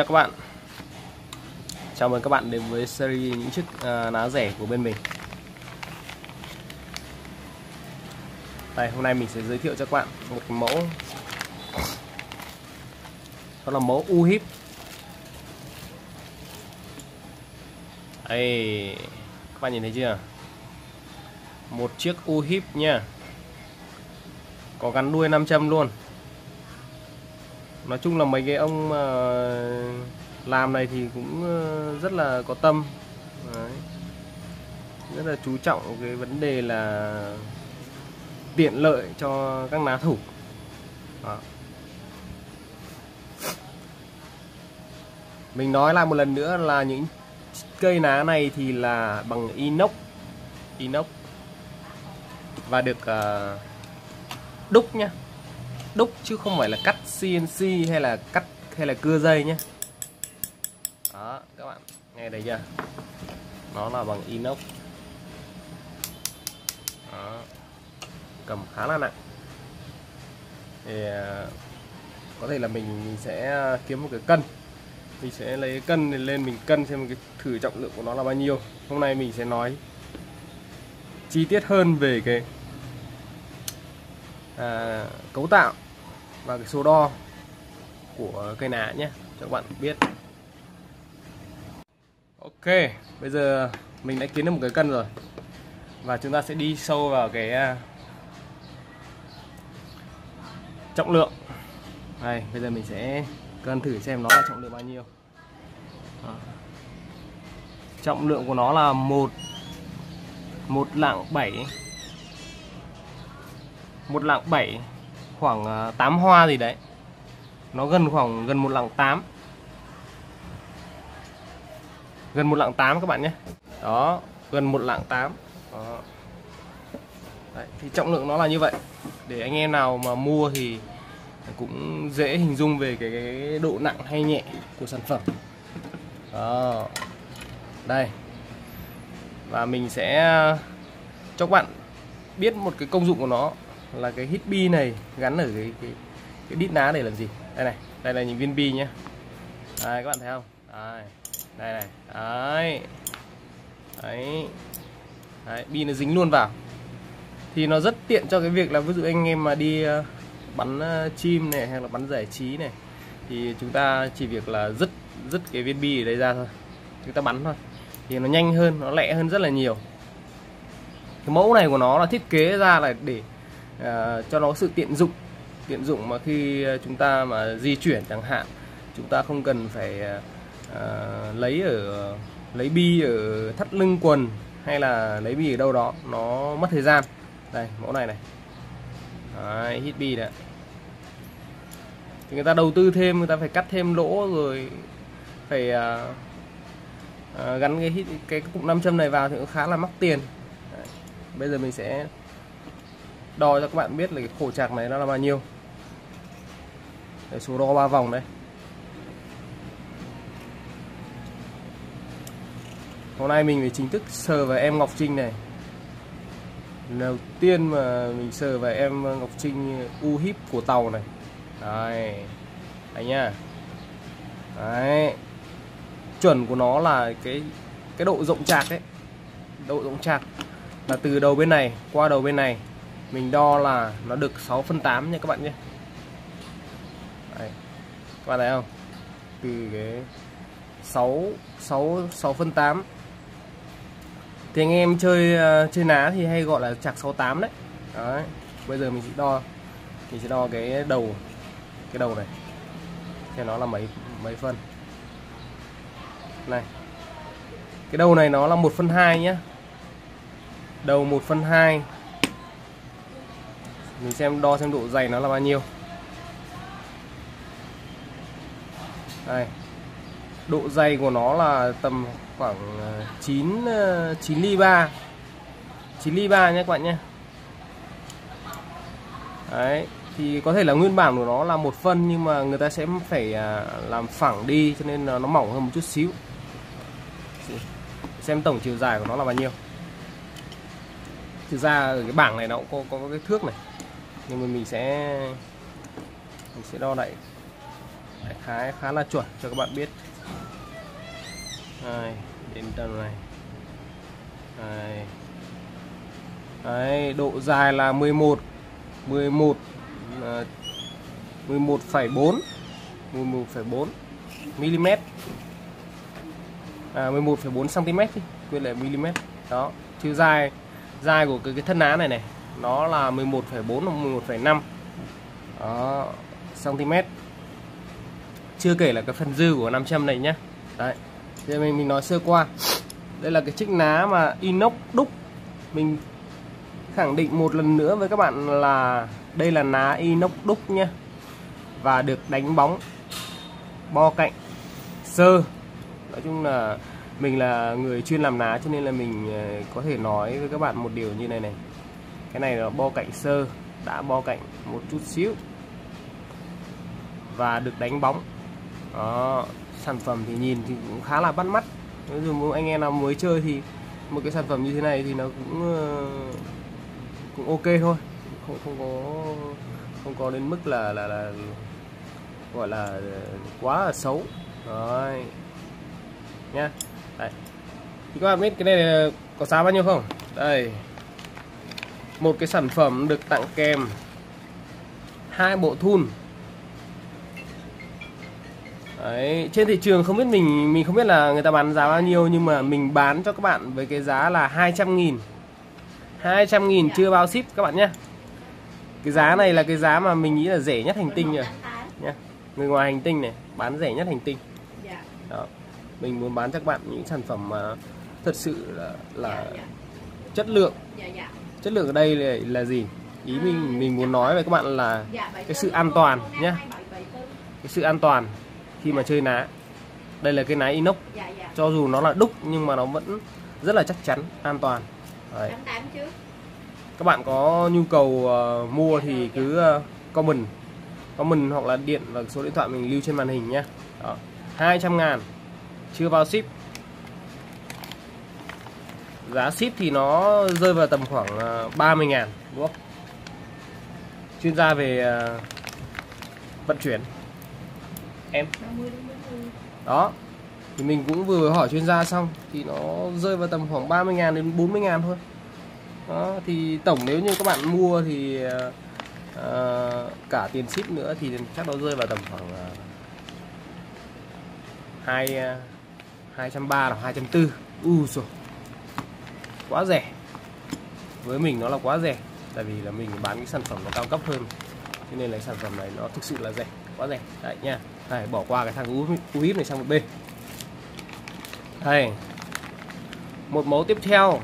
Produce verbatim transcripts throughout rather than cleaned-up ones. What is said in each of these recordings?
Chào các bạn, chào mừng các bạn đến với series những chiếc uh, ná rẻ của bên mình. Đây, hôm nay mình sẽ giới thiệu cho các bạn một cái mẫu, đó là mẫu U-hip. Đây, các bạn nhìn thấy chưa? Một chiếc U-hip nha, có gắn đuôi nam châm luôn. Nói chung là mấy cái ông mà làm này thì cũng rất là có tâm. Đấy. Rất là chú trọng cái vấn đề là tiện lợi cho các ná thủ. Đó. Mình nói lại một lần nữa là những cây ná này thì là bằng inox inox và được uh, đúc nhá, đúc chứ không phải là cắt xê en xê hay là cắt hay là cưa dây nhé. Đó, các bạn nghe thấy chưa? Nó là bằng inox. Đó. Cầm khá là nặng. Thì có thể là mình, mình sẽ kiếm một cái cân, mình sẽ lấy cái cân lên mình cân xem cái thử trọng lượng của nó là bao nhiêu. Hôm nay mình sẽ nói chi tiết hơn về cái à, cấu tạo và cái số đo của cây ná nhé, cho các bạn biết. Ok, bây giờ mình đã kiếm được một cái cân rồi và chúng ta sẽ đi sâu vào cái trọng lượng. Đây, bây giờ mình sẽ cân thử xem nó là trọng lượng bao nhiêu. Đó. Trọng lượng của nó là một một lạng bảy, một lạng bảy, khoảng tám hoa gì đấy. Nó gần khoảng gần một lạng tám, gần một lạng tám các bạn nhé. Đó, gần một lạng tám. Đó. Đấy, thì trọng lượng nó là như vậy. Để anh em nào mà mua thì cũng dễ hình dung về cái, cái độ nặng hay nhẹ của sản phẩm. Đó. Đây. Và mình sẽ cho các bạn biết một cái công dụng của nó là cái hít bi này gắn ở cái cái, cái đít ná để làm gì. Đây này, đây là những viên bi nhé. Đây, các bạn thấy không? Đây, đây này, đấy, đấy, đấy, bi nó dính luôn vào. Thì nó rất tiện cho cái việc là ví dụ anh em mà đi uh, bắn uh, chim này hay là bắn giải trí này, thì chúng ta chỉ việc là dứt dứt cái viên bi ở đây ra thôi, chúng ta bắn thôi, thì nó nhanh hơn, nó lẹ hơn rất là nhiều. Cái mẫu này của nó là thiết kế ra là để uh, cho nó sự tiện dụng, tiện dụng mà khi chúng ta mà di chuyển chẳng hạn, chúng ta không cần phải uh, lấy ở lấy bi ở thắt lưng quần hay là lấy bi ở đâu đó, nó mất thời gian. Đây, mẫu này này. Đấy, hít bi đấy. Thì người ta đầu tư thêm, người ta phải cắt thêm lỗ rồi phải uh, uh, gắn cái hít, cái cụm nam châm này vào thì cũng khá là mắc tiền. Đấy. Bây giờ mình sẽ đo cho các bạn biết là cái khổ chạc này nó là bao nhiêu. Đây, số đo ba vòng đấy. Hôm nay mình phải chính thức sờ vào em Ngọc Trinh này. Đầu tiên mà mình sờ vào em Ngọc Trinh U-hip của tàu này. Đây, đây nha. Đấy. Chuẩn của nó là cái cái độ rộng chạc ấy. Độ rộng chạc là từ đầu bên này qua đầu bên này. Mình đo là nó được sáu phân tám nha các bạn nhé. Đây. Các bạn thấy không? Từ cái sáu sáu sáu phân tám. Thì anh em chơi uh, chơi ná thì hay gọi là chạc sáu tám đấy. Đấy. Bây giờ mình sẽ đo, mình sẽ đo cái đầu, cái đầu này, xem nó là mấy mấy phân. Này, cái đầu này nó là một phân hai nhá. Đầu một phân hai. Mình xem đo xem độ dày nó là bao nhiêu. Đây. Độ dày của nó là tầm khoảng chín chín ly ba, chín ly ba nhé các bạn nhé. Đấy, thì có thể là nguyên bản của nó là một phân nhưng mà người ta sẽ phải làm phẳng đi cho nên nó mỏng hơn một chút xíu. Xem tổng chiều dài của nó là bao nhiêu. Thực ra ở cái bảng này nó cũng có, có cái thước này, nhưng mà mình sẽ mình sẽ đo lại đại khái khá là chuẩn cho các bạn biết. Đây, đến tầm này. Đây. Đấy, độ dài là mười một mười một uh, mười một phẩy bốn mười một phẩy bốn mm. À, mười một phẩy bốn cm chứ, quên lại mm. Đó, chiều dài dài của cái, cái thân ná này này nó là mười một phẩy bốn hoặc mười một phẩy năm đó, cm. Chưa kể là cái phần dư của nam châm này nhá. Đấy. Giờ mình mình nói sơ qua. Đây là cái chiếc ná mà inox đúc. Mình khẳng định một lần nữa với các bạn là đây là ná inox đúc nhá. Và được đánh bóng bo cạnh sơ. Nói chung là mình là người chuyên làm ná cho nên là mình có thể nói với các bạn một điều như này này. Cái này là bo cạnh sơ, đã bo cạnh một chút xíu và được đánh bóng. Đó, sản phẩm thì nhìn thì cũng khá là bắt mắt. Nếu như anh em nào mới chơi thì một cái sản phẩm như thế này thì nó cũng cũng ok thôi, không không có không có đến mức là là, là gọi là quá là xấu. Rồi nha. Đây. Thì các bạn biết cái này có giá bao nhiêu không? Đây, một cái sản phẩm được tặng kèm hai bộ thun. Đấy, trên thị trường không biết mình mình không biết là người ta bán giá bao nhiêu, nhưng mà mình bán cho các bạn với cái giá là hai trăm nghìn. hai trăm nghìn chưa bao ship các bạn nhé. Cái giá này là cái giá mà mình nghĩ là rẻ nhất hành tinh rồi nhé. Người ngoài hành tinh này bán rẻ nhất hành tinh. Đó. Mình muốn bán cho các bạn những sản phẩm mà thật sự là, là chất lượng. Chất lượng ở đây là, là gì? Ý mình mình muốn nói với các bạn là cái sự an toàn nhé. Cái sự an toàn khi mà chơi ná. Đây là cái ná inox. Cho dù nó là đúc nhưng mà nó vẫn rất là chắc chắn, an toàn. Đấy. Các bạn có nhu cầu uh, mua thì cứ uh, comment comment hoặc là điện vào số điện thoại mình lưu trên màn hình nhé. Đó. hai trăm ngàn chưa bao ship. Giá ship thì nó rơi vào tầm khoảng uh, ba mươi ngàn, đúng không? Chuyên gia về uh, vận chuyển em. Đó. Thì mình cũng vừa hỏi chuyên gia xong thì nó rơi vào tầm khoảng ba mươi ngàn đến bốn mươi ngàn thôi. Đó, thì tổng nếu như các bạn mua thì uh, cả tiền ship nữa thì chắc nó rơi vào tầm khoảng uh, hai hai trăm ba mươi hoặc hai trăm tư mươi. U rồi. Quá rẻ. Với mình nó là quá rẻ, tại vì là mình bán cái sản phẩm nó cao cấp hơn. Cho nên là sản phẩm này nó thực sự là rẻ, quá rẻ. Đấy nha. Đây, bỏ qua cái thằng u ép này sang một bên. Đây. Một mẫu tiếp theo.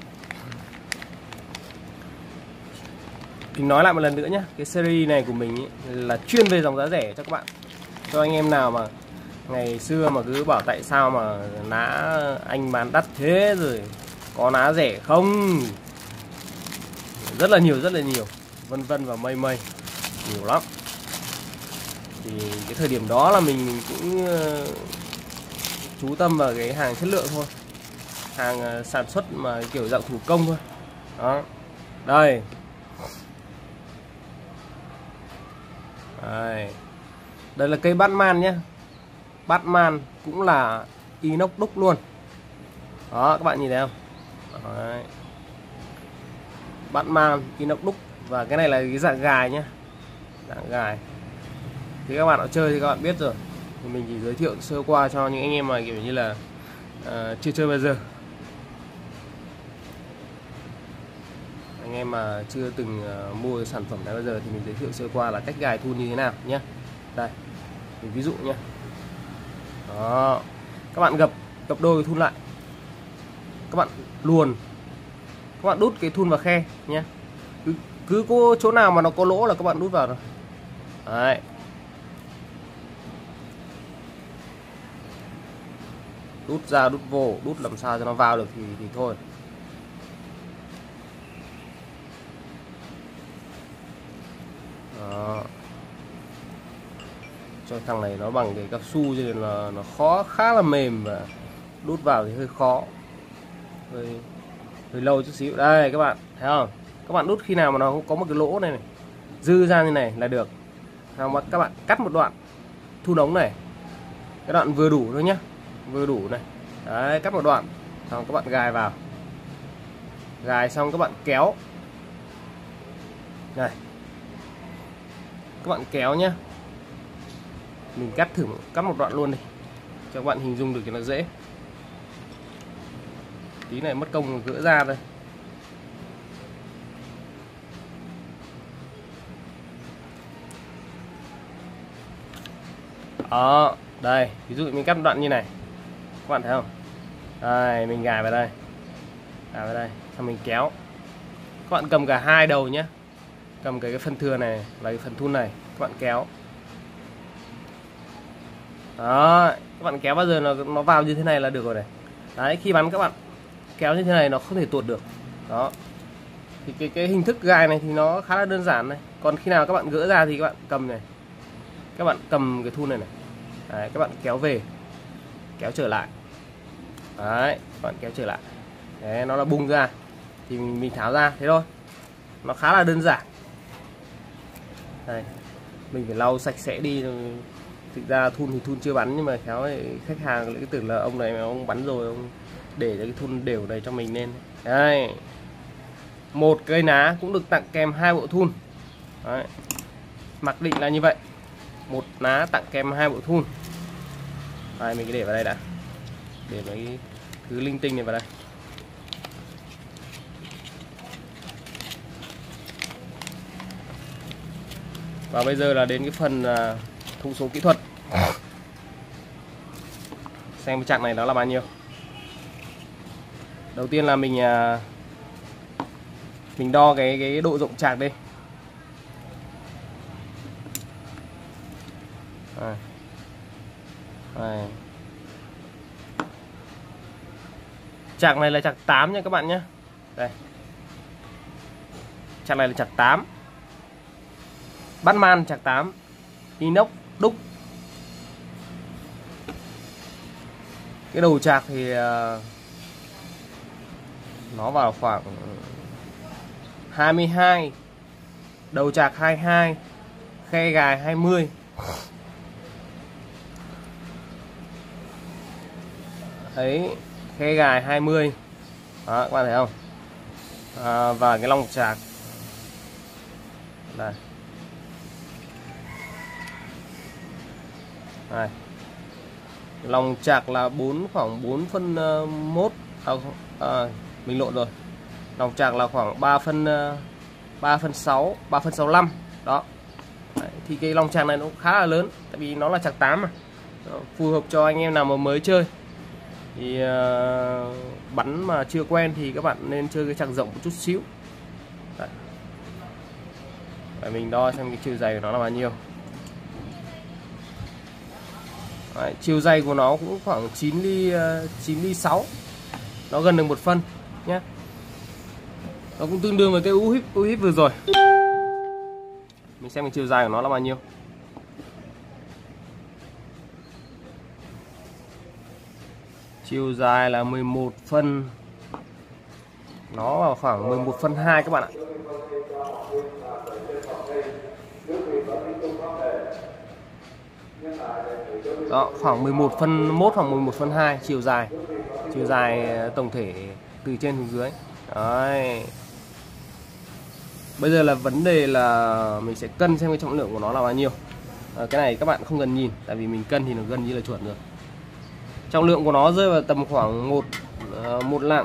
Mình nói lại một lần nữa nhé. Cái series này của mình ý, là chuyên về dòng giá rẻ cho các bạn. Cho anh em nào mà ngày xưa mà cứ bảo tại sao mà ná anh bán đắt thế, rồi có ná rẻ không, rất là nhiều rất là nhiều, vân vân và mây mây, nhiều lắm. Thì cái thời điểm đó là mình, mình cũng uh, chú tâm vào cái hàng chất lượng thôi, hàng uh, sản xuất mà kiểu dạng thủ công thôi. Đó, đây. Đây, đây là cây Batman nhé. Batman cũng là inox đúc luôn. Đó, các bạn nhìn thấy không? Đấy. Batman inox đúc. Và cái này là cái dạng gài nhé. Dạng gài. Thì các bạn đã chơi thì các bạn biết rồi. Thì mình chỉ giới thiệu sơ qua cho những anh em mà kiểu như là uh, chưa chơi bao giờ. Anh em mà chưa từng uh, mua sản phẩm này bao giờ thì mình giới thiệu sơ qua là cách gài thun như thế nào nhé. Đây, mình ví dụ nhé. Đó, các bạn gập gập đôi thun lại, các bạn luồn, các bạn đút cái thun vào khe nhé. Cứ, cứ có chỗ nào mà nó có lỗ là các bạn đút vào rồi. Đấy. Đút ra đút vô, đút làm sao cho nó vào được thì thì thôi. Đó. Cho thằng này nó bằng cái cao su cho nên là nó khó, khá là mềm và đút vào thì hơi khó, hơi, hơi lâu chút xíu. Đây các bạn thấy không? Các bạn đút khi nào mà nó có một cái lỗ này, này dư ra như này là được. Không, các bạn cắt một đoạn thun ống này, cái đoạn vừa đủ thôi nhá, vừa đủ này. Đấy, cắt một đoạn xong các bạn gài vào, gài xong các bạn kéo này, các bạn kéo nhá. Mình cắt thử cắt một đoạn luôn đi cho các bạn hình dung được cho nó dễ. Tí này mất công gỡ ra đây. Đó, đây, ví dụ mình cắt một đoạn như này, các bạn thấy không? Đây, mình gài vào đây, gài vào đây, xong mình kéo. Các bạn cầm cả hai đầu nhé, cầm cái, cái phần thừa này là cái phần thun này, các bạn kéo. Đó, các bạn kéo bao giờ nó nó vào như thế này là được rồi này. Đấy, khi bắn các bạn kéo như thế này nó không thể tuột được. Đó. Thì cái cái hình thức gài này thì nó khá là đơn giản này. Còn khi nào các bạn gỡ ra thì các bạn cầm này, các bạn cầm cái thun này này. Đấy, các bạn kéo về, kéo trở lại. Đấy, các bạn kéo trở lại. Đấy, nó là bung ra thì mình, mình tháo ra thế thôi. Nó khá là đơn giản. Đây, mình phải lau sạch sẽ đi. Thực ra thun thì thun chưa bắn, nhưng mà khéo khách hàng lại tưởng là ông này mà ông bắn rồi, ông để cho cái thun đều này cho mình lên. Đây, một cây ná cũng được tặng kèm hai bộ thun. Đấy, mặc định là như vậy, một ná tặng kèm hai bộ thun. Đây, mình cứ để vào đây đã, để mấy thứ linh tinh này vào đây. Và bây giờ là đến cái phần thông số kỹ thuật, xem cái chặng này nó là bao nhiêu. Đầu tiên là mình mình đo cái cái độ rộng chạc đây. Đây. Đây. Chạc này là chạc tám nha các bạn nhé. Đây, chạc này là chạc tám, bắt man chạc tám, inox đúc. Cái đầu chạc thì uh, nó vào khoảng hai mươi hai, đầu chạc hai mươi hai, khe gài hai mươi. Đấy, khe gài hai mươi. Đó, các bạn thấy không? À, và cái lòng chạc đây. Đây. Lòng chạc là bốn khoảng bốn phân mốt. À, à, mình lộn rồi. Lòng chạc là khoảng ba phân ba phân sáu, ba phân sáu mươi lăm. Đó. Đấy, thì cái lòng chạc này nó khá là lớn, tại vì nó là chạc tám mà. Đó, phù hợp cho anh em nào mà mới chơi. Thì uh, bắn mà chưa quen thì các bạn nên chơi cái chạc rộng một chút xíu. Đấy. Và mình đo xem cái chiều dày của nó là bao nhiêu. Đấy, chiều dày của nó cũng khoảng chín ly chín ly sáu, nó gần được một phân nhé. Nó cũng tương đương với cái u híp u híp vừa rồi. Mình xem cái chiều dài của nó là bao nhiêu. Chiều dài là mười một phân, nó vào khoảng mười một phân hai các bạn ạ. Đó, khoảng mười một phân mốt hoặc mười một phân hai chiều dài. Chiều dài tổng thể từ trên xuống dưới. Đấy. Bây giờ là vấn đề là mình sẽ cân xem cái trọng lượng của nó là bao nhiêu. À, cái này các bạn không cần nhìn, tại vì mình cân thì nó gần như là chuẩn rồi. Trọng lượng của nó rơi vào tầm khoảng một một lạng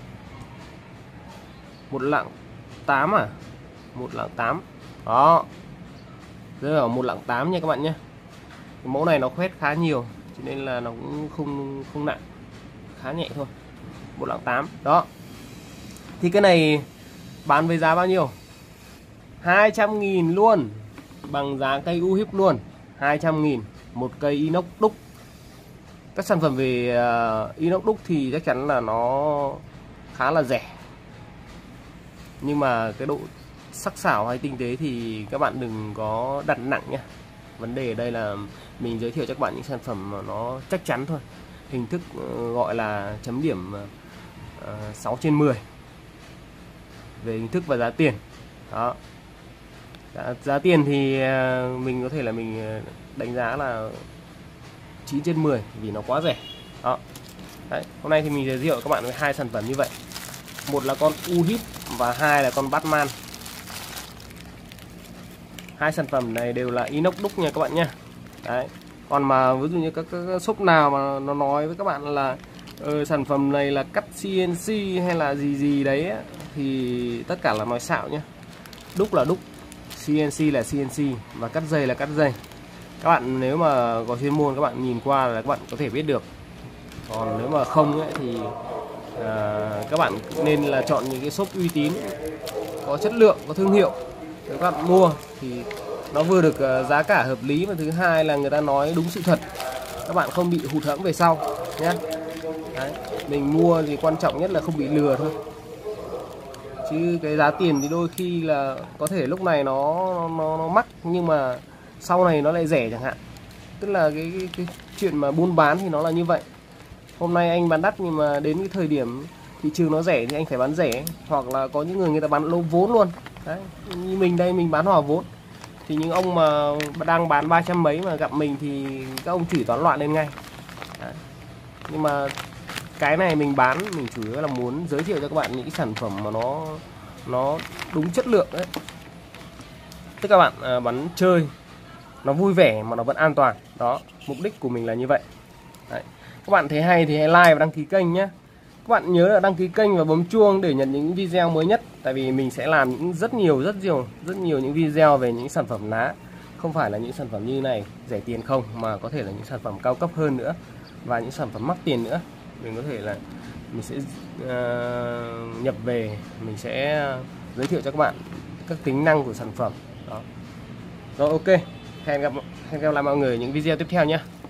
một lạng tám à, một lạng tám. Đó, rơi vào một lạng tám nha các bạn nhé. Cái mẫu này nó khoét khá nhiều, cho nên là nó cũng không không nặng, khá nhẹ thôi. Một lạng tám. Đó. Thì cái này bán với giá bao nhiêu? hai trăm nghìn luôn, bằng giá cây u híp luôn. Hai trăm nghìn một cây inox đúc. Các sản phẩm về uh, inox đúc thì chắc chắn là nó khá là rẻ, nhưng mà cái độ sắc sảo hay tinh tế thì các bạn đừng có đặt nặng nhé. Vấn đề ở đây là mình giới thiệu cho các bạn những sản phẩm mà nó chắc chắn thôi. Hình thức uh, gọi là chấm điểm uh, sáu trên mười về hình thức và giá tiền. Đó. Giá, giá tiền thì à, mình có thể là mình à, đánh giá là chín trên mười vì nó quá rẻ. Đó. Đấy, hôm nay thì mình giới thiệu các bạn với hai sản phẩm như vậy. Một là con U-Hit và hai là con Batman. Hai sản phẩm này đều là inox đúc nha các bạn nhé. Đấy. Còn mà ví dụ như các, các shop nào mà nó nói với các bạn là ờ, sản phẩm này là cắt xê en xê hay là gì gì đấy á, thì tất cả là nói xạo nhé. Đúc là đúc, xê en xê là xê en xê và cắt dây là cắt dây. Các bạn nếu mà có chuyên môn các bạn nhìn qua là các bạn có thể biết được. Còn nếu mà không ấy, thì à, các bạn nên là chọn những cái shop uy tín, có chất lượng, có thương hiệu để các bạn mua thì nó vừa được uh, giá cả hợp lý, và thứ hai là người ta nói đúng sự thật, các bạn không bị hụt hẫng về sau nhé. Đấy, mình mua thì quan trọng nhất là không bị lừa thôi, chứ cái giá tiền thì đôi khi là có thể lúc này nó nó, nó mắc nhưng mà sau này nó lại rẻ chẳng hạn. Tức là cái, cái, cái chuyện mà buôn bán thì nó là như vậy. Hôm nay anh bán đắt nhưng mà đến cái thời điểm thị trường nó rẻ thì anh phải bán rẻ, hoặc là có những người người ta bán lỗ vốn luôn. Đấy, như mình đây mình bán hòa vốn thì những ông mà đang bán ba trăm mấy mà gặp mình thì các ông chửi toán loạn lên ngay. Đấy. Nhưng mà cái này mình bán mình chủ yếu là muốn giới thiệu cho các bạn những cái sản phẩm mà nó nó đúng chất lượng đấy. Tức các bạn à, bắn chơi nó vui vẻ mà nó vẫn an toàn. Đó, mục đích của mình là như vậy. Đấy. Các bạn thấy hay thì hãy like và đăng ký kênh nhé. Các bạn nhớ là đăng ký kênh và bấm chuông để nhận những video mới nhất. Tại vì mình sẽ làm những rất nhiều rất nhiều rất nhiều những video về những sản phẩm ná. Không phải là những sản phẩm như này rẻ tiền không, mà có thể là những sản phẩm cao cấp hơn nữa và những sản phẩm mắc tiền nữa. Mình có thể là mình sẽ uh, nhập về, mình sẽ giới thiệu cho các bạn các tính năng của sản phẩm. Đó. Rồi ok, hẹn gặp hẹn gặp lại mọi người ở những video tiếp theo nhé.